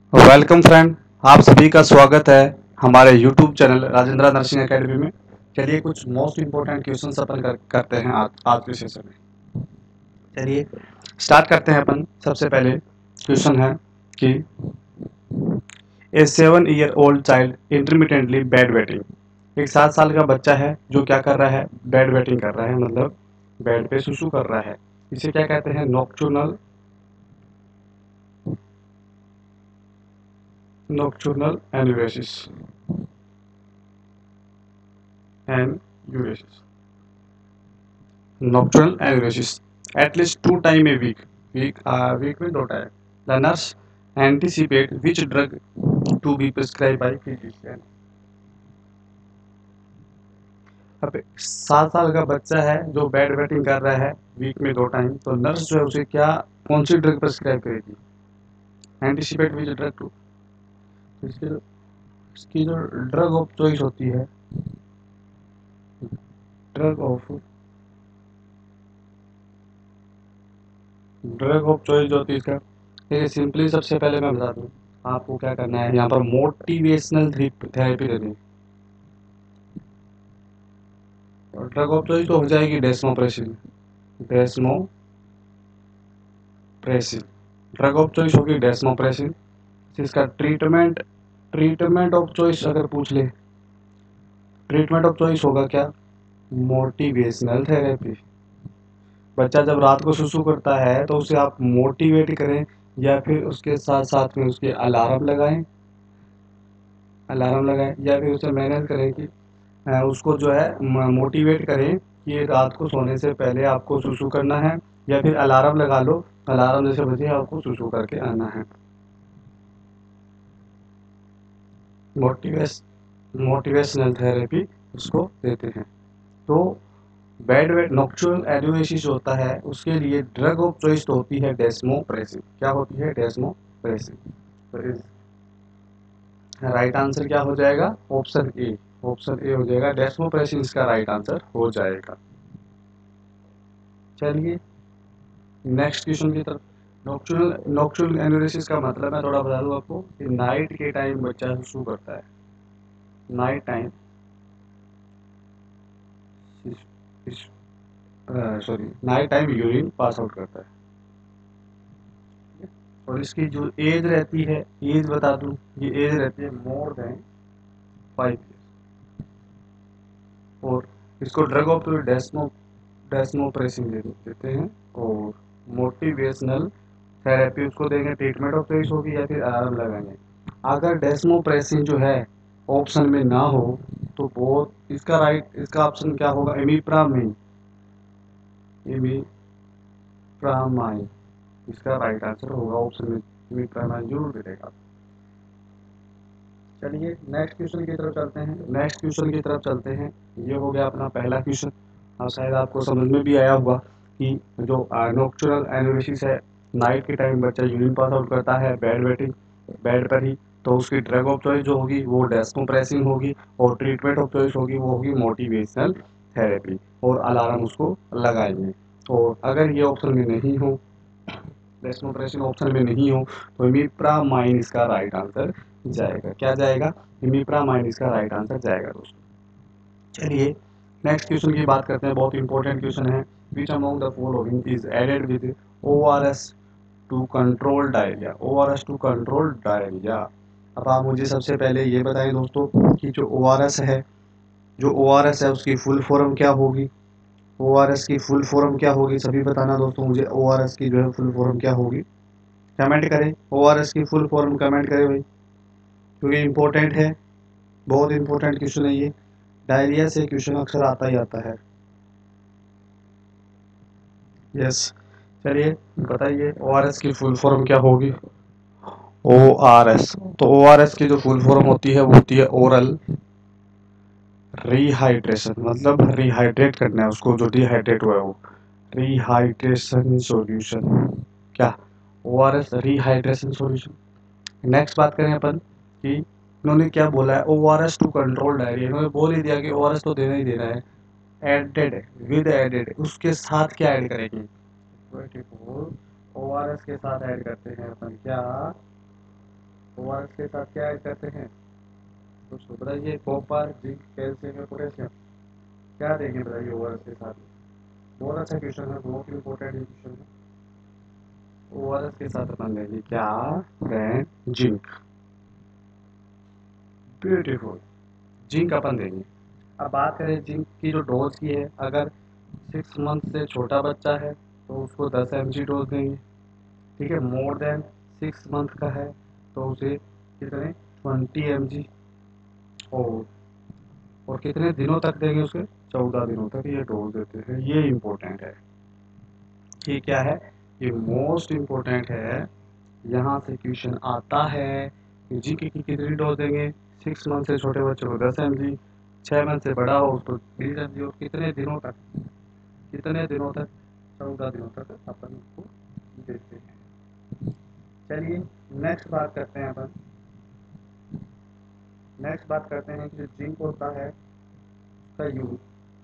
Welcome friend, आप सभी का स्वागत है हमारे YouTube channel Rajendra nursing academy में। चलिए कुछ मोस्ट इम्पोर्टेंट क्वेश्चन अपन करते हैं आज के सेशन में। चलिए स्टार्ट करते हैं अपन। सबसे पहले क्वेश्चन है कि a 7 year old child intermittently bed wetting. एक 7 साल का बच्चा है जो क्या कर रहा है, बेड वेटिंग कर रहा है, मतलब बेड पे सुसु कर रहा है। इसे क्या कहते हैं, nocturnal enuresis enuresis nocturnal aneurysm at least 2 times a week में 2 time. The nurse anticipate which drug to be prescribed by physician। अब 7 साल का बच्चा है जो बेड वेटिंग कर रहा है वीक में 2 टाइम, तो नर्स जो है उसे क्या कौन सी ड्रग प्रेस्क्राइब करेगी, एंटिसिपेट विच ड्रग टू। इसकी जो ड्रग ऑफ चॉइस होती है, drug of drug of choice जो होती है इसका, देखिए सिंपली सबसे पहले मैं बता दूं आपको क्या करना है। यहाँ पर मोटिवेशनल थेरेपी देनी है। और ड्रग ऑफ चॉइस तो हो जाएगी desmopressin. Desmopressin drug of choice होगी डेस्मोप्रेसिन। इसका ट्रीटमेंट ऑफ चॉइस अगर पूछ ले, ट्रीटमेंट ऑफ चॉइस होगा क्या, मोटिवेशनल थेरेपी। बच्चा जब रात को सुसु करता है तो उसे आप मोटिवेट करें या फिर उसके साथ साथ में उसके अलार्म लगाएं या फिर उसे मैनेज करें कि उसको जो है मोटिवेट करें कि रात को सोने से पहले आपको सुसु करना है, या फिर अलार्म लगा लो, अलार्म जैसे बजे आपको सुसु करके आना है। मोटिवेश मोटिवेशनल थेरेपी उसको देते हैं। तो बेड वेट नॉक्चुरल एड्यूएसिस होता है, उसके लिए ड्रग ऑफ चॉइस तो होती है डेस्मोप्रेसिन। क्या होती है, डेस्मोप्रेसिन। तो इस राइट आंसर क्या हो जाएगा, ऑप्शन ए। ऑप्शन ए हो जाएगा, डेस्मोप्रेसिन इसका राइट आंसर हो जाएगा। चलिए नेक्स्ट क्वेश्चन की तरफ। नॉक्चुरल एनुरेसिस का मतलब मैं थोड़ा बता दूं आपको कि नाइट के टाइम बच्चा सुसु करता है। Night time night time urine pass out करता है। और इसकी जो एज रहती है, एज बता दूं, ये एज रहती है मोर देन 5 ईयर। और इसको ड्रग ऑफ डेस्मोप्रेसिन देते हैं। और मोटिवेशनल थेरेपी उसको देंगे, ट्रीटमेंट ऑफ चॉइस होगी या फिर अलार्म लगाएंगे। अगर डेस्मोप्रेसिन जो है ऑप्शन में ना हो तो बहुत इसका ऑप्शन क्या होगा, इमिप्रामाइन इसका राइट आंसर होगा। ऑप्शन में इमिप्रामाइन जरूर मिलेगा। चलिए नेक्स्ट क्वेश्चन की तरफ चलते हैं। ये हो गया अपना पहला क्वेश्चन। और शायद आपको समझ में भी आया होगा कि जो नॉक्चुरल एनोरेसिस है, नाइट के टाइम बच्चा यूरिन पास आउट करता है बेड पर ही, तो उसकी ड्रग ऑफ चॉइस जो होगी वो डेस्मोप्रेसिन होगी, और ट्रीटमेंट ऑफ चॉइस होगी वो होगी मोटिवेशनल थेरेपी, और अलार्म उसको लगाएंगे। और अगर ये ऑप्शन में नहीं हो, डेस्मोप्रेसिन ऑप्शन में नहीं हो, तो इमिप्रामाइन इसका राइट आंसर जाएगा। क्या जाएगा, इमिप्रामाइन इसका राइट आंसर जाएगा दोस्तों। चलिए नेक्स्ट क्वेश्चन की बात करते हैं, बहुत इंपॉर्टेंट क्वेश्चन है। Which among the following is added with ORS to control diarrhoea. ORS to control diarrhoea. अब आप मुझे सबसे पहले ये बताएं दोस्तों कि जो ओआरएस है, उसकी फुल फॉर्म क्या होगी। ओआरएस की फुल फॉर्म क्या होगी, सभी बताना दोस्तों मुझे। ओआरएस की जो है फुल फॉर्म क्या होगी, कमेंट करें। ओआरएस की फुल फॉर्म कमेंट करें भाई, क्योंकि इंपॉर्टेंट है, बहुत इंपॉर्टेंट क्वेश्चन है ये। डायरिया से क्वेश्चन अक्सर आता ही आता है। यस, चलिए बताइए ओआरएस की फुल फॉर्म क्या होगी। ओआरएस, तो ओआरएस की जो फुल फॉर्म होती है वो होती है ओरल रिहाइड्रेशन, मतलब रिहाइड्रेट करना है उसको, जो डिहाइड्रेट हुआ है वो रिहाइड्रेशन सॉल्यूशन। क्या, ओआरएस रिहाइड्रेशन सॉल्यूशन। नेक्स्ट बात करें अपन कि इन्होंने क्या बोला है, ओआरएस टू कंट्रोल डायरिया। इन्होंने बोल ही दिया कि ओआरएस तो देना ही देना है। एडेड, विद एडेड, उसके साथ क्या ऐड करेंगे, ओआरएस के साथ ऐड करते हैं अपन क्या, ओआरएस के साथ क्या ऐड करते हैं, तो बताइए। कॉपर, जिंक, कैल्शियम या पोटेशियम, क्या देंगे बताइए ओआरएस के साथ। बहुत अच्छा क्वेश्चन है, बहुत इंपॉर्टेंट क्वेश्चन है। ओआरएस के साथ अपन लेंगे क्या, फ्रेंड, जिंक। ब्यूटीफुल, जिंक अपन देंगे। अब बात करें जिंक की जो डोज की है, अगर 6 मंथ से छोटा बच्चा है तो उसको 10 mg डोज देंगे। ठीक है, मोर देन 6 मंथ का है तो उसे कितने, 20 mg। और कितने दिनों तक देंगे उसे, 14 दिनों तक ये डोज देते हैं। ये इम्पोर्टेंट है, ये क्या है, ये मोस्ट इम्पोर्टेंट है। यहाँ से क्वेश्चन आता है कि जी की कितनी डोज देंगे, 6 मंथ से छोटे बच्चे को 10 mg, 6 मंथ से बड़ा हो उसको 20 mg, और कितने दिनों तक, कितने दिनों तक, 14 दिनों तक अपन उसको देते हैं। चलिए नेक्स्ट बात करते हैं अपन, नेक्स्ट बात करते हैं कि जो जिंक होता है उसका use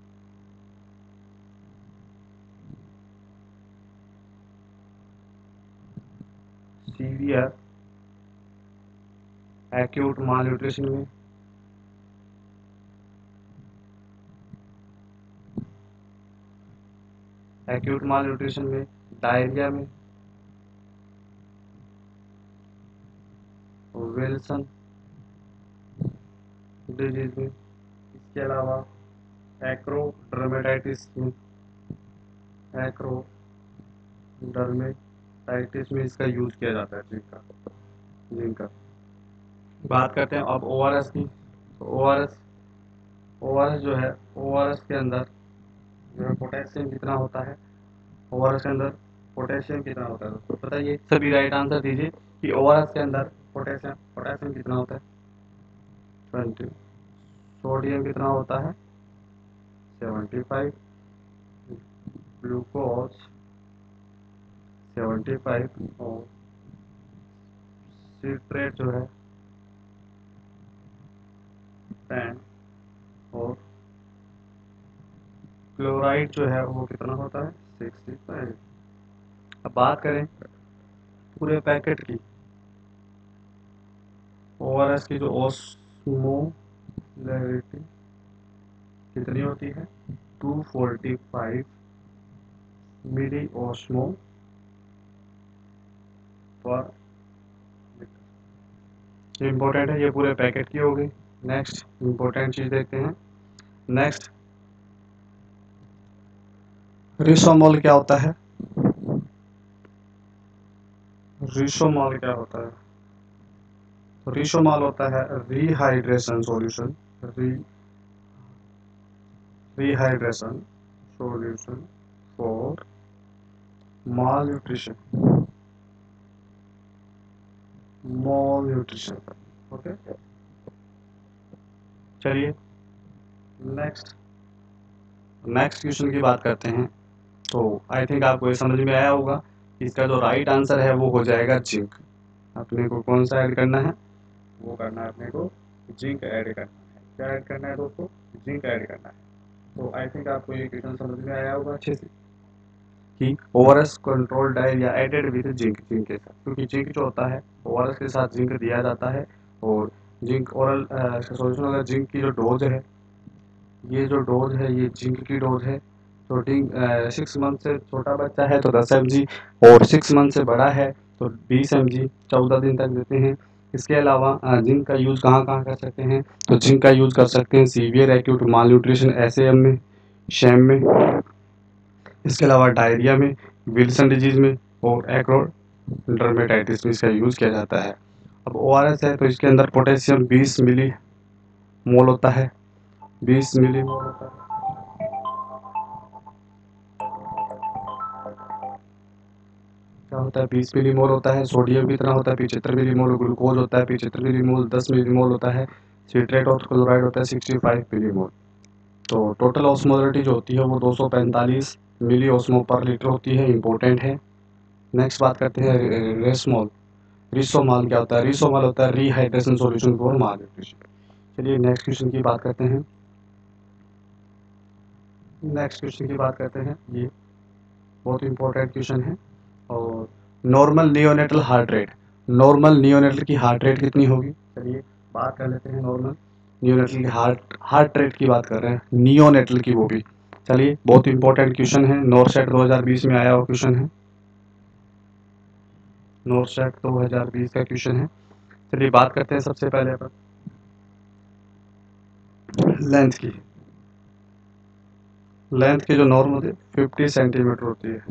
severe acute malnutrition में, एक्यूट माल न्यूट्रिशन में, डायरिया में, विल्सन डिजीज में, इसके अलावा एक्रोडर्मेटाइटिस में, एक्रोडर्मेटाइटिस में इसका यूज किया जाता है जिंक का, जिंक का। बात करते हैं अब ओआरएस की। तो ओआरएस, ओआरएस जो है, ओआरएस के अंदर जो है पोटेशियम कितना होता है, ओआरएस के अंदर पोटेशियम कितना होता है, तो बताइए, सभी राइट आंसर दीजिए कि ओआरएस के अंदर पोटेशियम, पोटेशियम कितना होता है, 20। सोडियम कितना होता है, 75। ग्लूकोज 75, और सिट्रेट जो है 10, और क्लोराइड जो है वो कितना होता है, 65। अब बात करें पूरे पैकेट की, ओआरएस की जो ऑस्मोलैरिटी कितनी होती है, 245 मिली ऑस्मो पर लीटर। ये इंपॉर्टेंट है, ये पूरे पैकेट की हो गई। नेक्स्ट इंपॉर्टेंट चीज देखते हैं। नेक्स्ट, रिसोमॉल क्या होता है, रिसोमॉल क्या होता है, तो रिसोमॉल होता है rehydration solution, rehydration solution for malnutrition, malnutrition. Okay, चलिए नेक्स्ट, नेक्स्ट क्वेश्चन की बात करते हैं। तो आई थिंक आपको ये समझ में आया होगा, इसका जो राइट आंसर है वो हो जाएगा जिंक। अपने को कौन सा ऐड करना है, वो करना है अपने को, जिंक ऐड करना है। क्या ऐड करना है दोस्तों, जिंक ऐड करना है। तो आई थिंक आपको ये क्वेश्चन समझ में आया होगा अच्छे से कि ओआरएस कंट्रोल डायल या एडेड विद जिंक, जिंक के साथ, क्योंकि जिंक जो होता है ओआरएस के साथ जिंक दिया जाता है। और जिंक ओरल सॉल्यूशन, अगर जिंक की जो डोज है, ये जो डोज है ये जिंक की डोज है। तो 6 मंथ से छोटा बच्चा है तो 10 mg, और 6 मंथ से बड़ा है तो 20 mg, 14 दिन तक देते हैं। इसके अलावा जिंक का यूज़ कहाँ कहाँ कर सकते हैं, तो जिंक का यूज़ कर सकते हैं severe acute malnutrition, SAM में, शैम में, इसके अलावा डायरिया में, विल्सन डिजीज में, और एक्रोडर्मेटाइटिस में इसका यूज़ किया जाता है। अब ओआरएस है तो इसके अंदर पोटेशियम 20 मिली मोल होता है, 20 मिली मोल होता है। क्या होता है, 20 मिलीमोल होता है। सोडियम कितना होता है, 75 मिलीमोल। ग्लूकोज होता है 75 मिलीमोल, 10 मिलीमोल होता है। सिट्रेट और क्लोराइड होता है 65 मिलीमोल। तो टोटल ऑस्मोलरिटी जो होती है वो 245 मिली ऑस्मो पर लीटर होती है, इंपॉर्टेंट है। नेक्स्ट बात करते हैं रेसमोल, रिसोमॉल क्या होता है, रिसोमॉल होता है rehydration solution for malnutrition. चलिए नेक्स्ट क्वेश्चन की बात करते हैं, नेक्स्ट क्वेश्चन की बात करते हैं। ये बहुत इंपॉर्टेंट क्वेश्चन है। और normal neonatal heart rate, normal neonatal की हार्ट रेट कितनी होगी? चलिए बात कर लेते हैं नॉर्मल नियोनेटल की हार्ट रेट की बात कर रहे हैं, नियोनेटल की वो भी। चलिए बहुत इंपॉर्टेंट क्वेश्चन है, नॉर्सेट 2020 में आया हुआ क्वेश्चन है, नॉर्सेट 2020 का क्वेश्चन है। चलिए बात करते हैं सबसे पहले अपन लेंथ की। लेंथ की जो नॉर्म होती है 50 सेंटीमीटर होती है।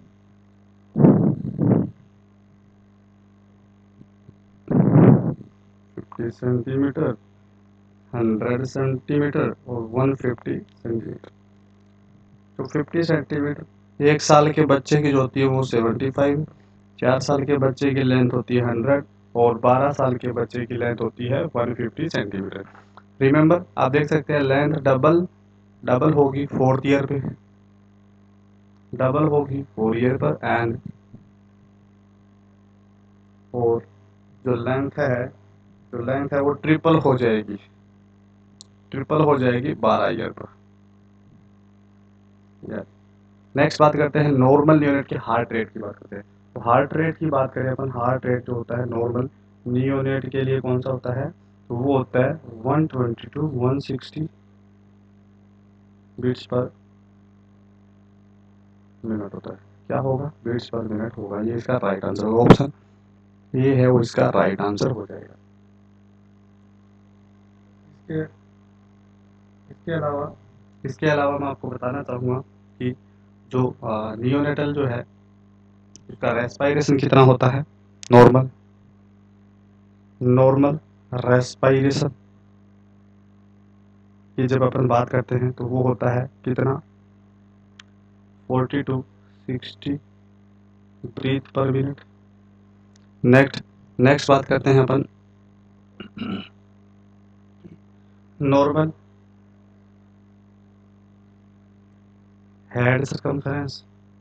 50 सेंटीमीटर, 100 सेंटीमीटर और 150 सेंटीमीटर। तो 50 सेंटीमीटर एक साल के बच्चे की जो होती है वो 75, 4 साल के बच्चे की लेंथ होती है 100 और 12 साल के बच्चे की लेंथ होती है 150 सेंटीमीटर। रिमेंबर आप देख सकते हैं लेंथ डबल होगी 4th ईयर पे, डबल होगी 4 ईयर पर, एंड और जो लेंथ है वो ट्रिपल हो जाएगी, 12 ईयर पर। नेक्स्ट बात करते हैं नॉर्मल यूनिट की हार्ट रेट की बात करते हैं। तो हार्ट रेट की बात करें अपन, हार्ट रेट जो होता है नॉर्मल नियोनेट के लिए कौन सा होता है? तो वो होता है 120 to 160 बीट्स पर मिनट होता है। क्या होगा? बीट्स पर मिनट होगा। ये इसका राइट आंसर होगा, ऑप्शन ये है वो इसका राइट आंसर हो जाएगा। इसके इसके अलावा मैं आपको बताना चाहूँगा कि जो नियोनेटल जो है उसका रेस्पायरेशन कितना होता है? नॉर्मल रेस्पायरेशन की जब अपन बात करते हैं तो वो होता है कितना? 40 to 60 breath per minute. Next बात करते हैं अपन नॉर्मल हेड सरकमफ्रेंस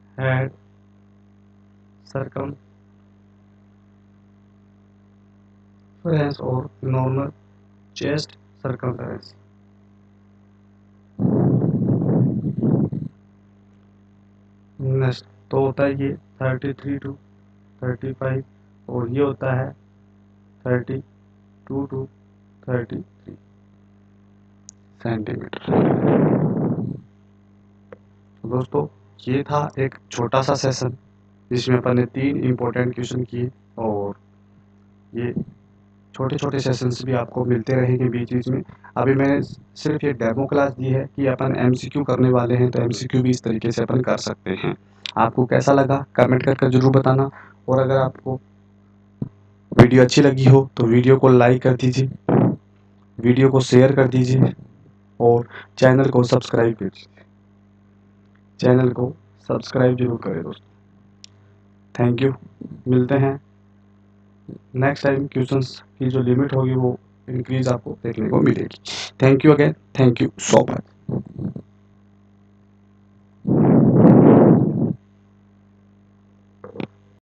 और नॉर्मल चेस्ट सरकमफ्रेंस। नेक्स्ट तो होता है ये 33 to 35 और ये होता है 32 to 33 सेंटीमीटर। तो दोस्तों ये था एक छोटा सा सेशन जिसमें अपन ने 3 इम्पोर्टेंट क्वेश्चन किए, और ये छोटे छोटे सेशंस भी आपको मिलते रहेंगे बीच बीच में। अभी मैंने सिर्फ ये डेमो क्लास दी है कि अपन एमसीक्यू करने वाले हैं, तो एमसीक्यू भी इस तरीके से अपन कर सकते हैं। आपको कैसा लगा कमेंट करके ज़रूर बताना, और अगर आपको वीडियो अच्छी लगी हो तो वीडियो को लाइक कर दीजिए, वीडियो को शेयर कर दीजिए और चैनल को सब्सक्राइब कीजिए। चैनल को सब्सक्राइब जरूर करें दोस्तों। Thank you. मिलते हैं नेक्स्ट टाइम। क्वेश्चंस की जो लिमिट होगी वो इंक्रीज आपको देखने को मिलेगी। Thank you again, thank you so much.